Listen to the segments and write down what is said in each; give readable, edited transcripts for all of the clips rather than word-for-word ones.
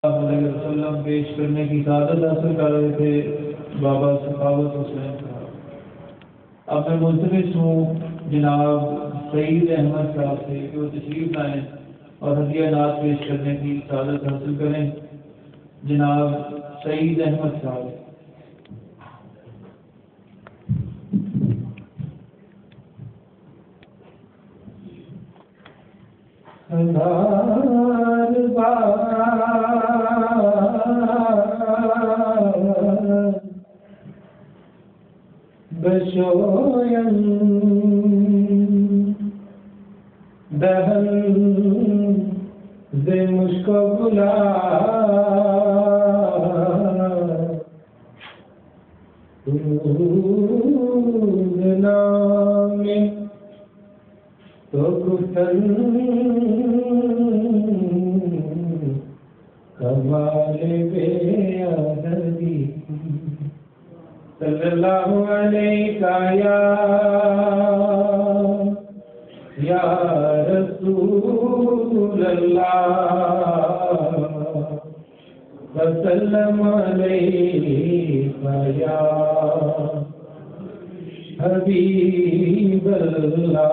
علیہ وسلم پیش کرنے کی سعادت حاصل کر رہے تھے بابا سخاوت حسین صاحب۔ اب میں ملتمس ہوں جناب سعید احمد صاحب سے کہ وہ تشریف لائیں اور ہدیہ نعت پیش کرنے کی سعادت حاصل کریں۔ جناب سعید احمد صاحب۔ بشویم دهن ز مشک و گلاب نام تو گفتن کمال بے عددی صلی اللہ علیہ یا رسول اللہ وسلم علیہ یا حبیب اللہ۔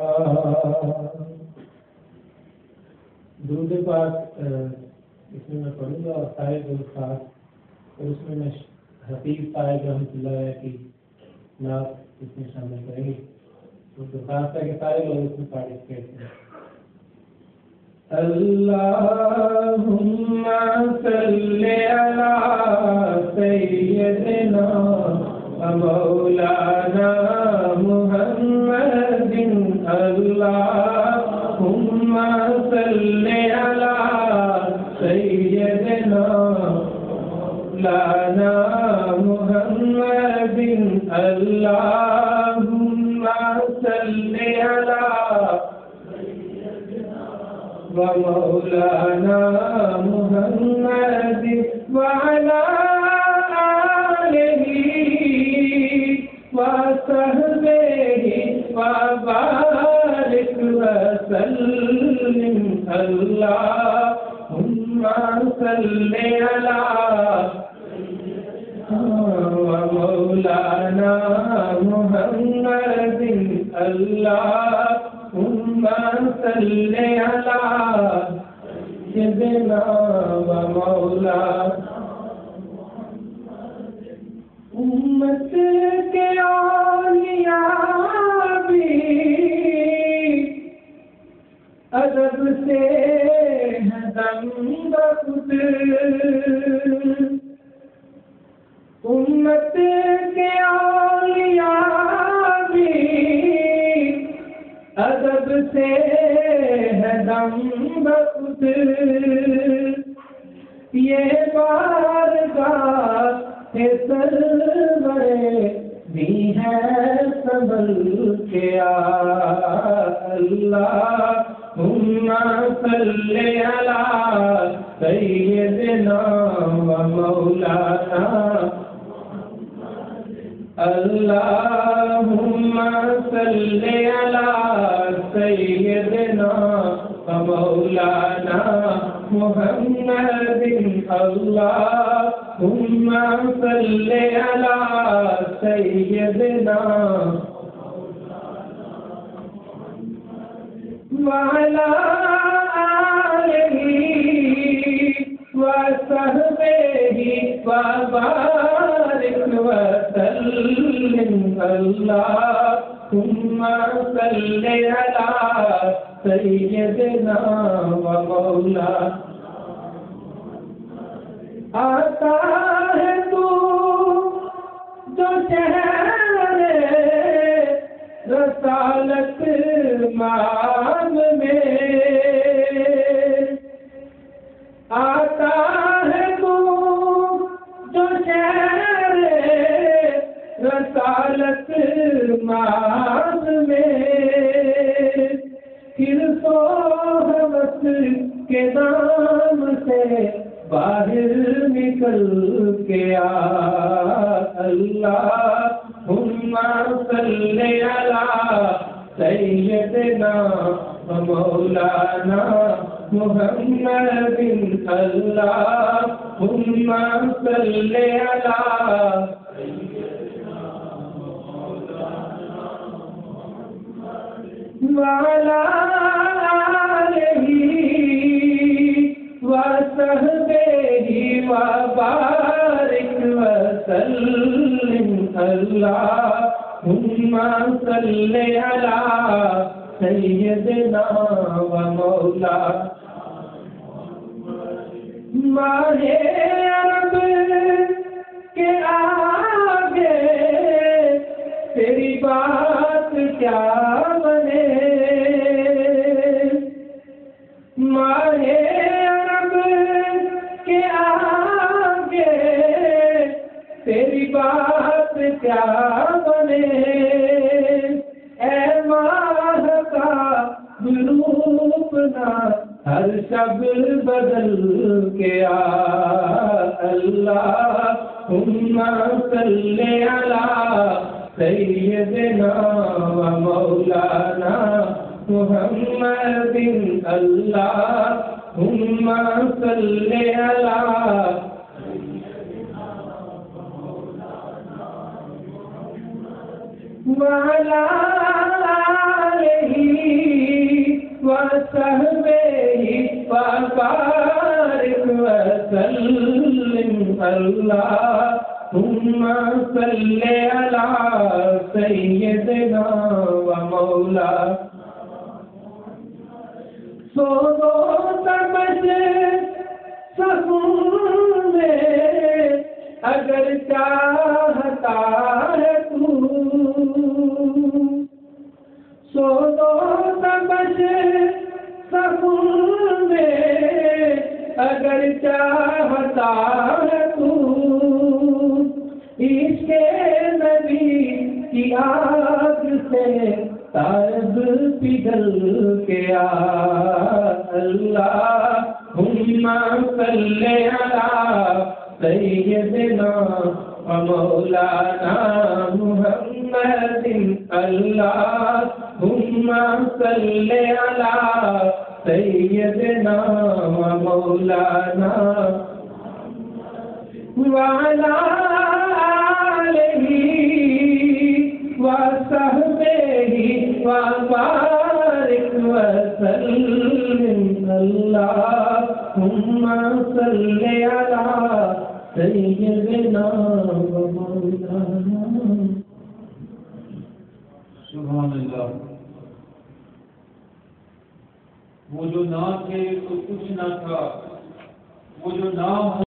درود پاک اس میں میں پڑھوں گا اور صاحب الخاص، اور اس میں حفیظ صاحب رحمۃ اللہ علیہ کی نعت اس میں شامل کریں گے، تو درخواست ہے کہ سارے لوگ اس میں پارٹیسپیٹ کریں۔ اللہم صلی علی سیدنا مولانا محمد، اللہم صلی علی سیدنا مولانا محمد، اللہم صلی علی مولانا محمد وعلی آلہ وصحبہ وبارک وسلم، اللہم صلی علی مولانا محمد، اللہم صلی علی سیدنا و مولانا۔ امت کے اولیاء بھی ادب سے ہیں دم بخود، امت کے اولیاء بھی ادب سے ہے دم بخود، یہ بارگاہ سرور بھی ہے سنبھل کے اللہم صلی علی سیدنا و مولانا، اللہم صلی علی سیدنا و مولانا محمد، اللہم صلی علی سیدنا وعلی آلہ وصحبہ وبارک وسلم، اللہم صلی علی سیدنا و مولانا۔ آتا ہے تو جو شہر رسالت مام میں، آتا ہے تو جو شہر رسالت مام میں، پھر تو حوث کے نام سے باہر نکل کے اللہم صلی علی سیدنا و مولانا محمد اللہم صلی علی وعلی آلہ وصحبہ وبارک وسلم اللہم صلی علی سیدنا و مولانا ماہ عرب کے آگے تیری بات کیا بنے ماہ عرب کے آگے تیری بات کیا بنے اے ماہ کا روپ نہ ہر شب بدل کے آ اللہم صلی علی سیدنا و مولانا محمد اللہم صلی علی وعلی آلہ وصحبہ وبارک وسلم اللہم صلی علی سیدنا و مولانا سو تمج سکون میں اگر چاہتا ہے تو سو تمج سکون میں اگر چاہتا ہے تو عشق نبی کی آگ سے تاب پگھل کے آ اللہم صلی علی سیدنا و مولانا محمد اللہم صلی علی سیدنا و مولانا وعلی آلہ وصحبہ وبارک وسلم اللہم صلی علی سیدنا و مولانا سبحان اللہ وہ جو نام تھے تو کچھ نہ تھا وہ جو نام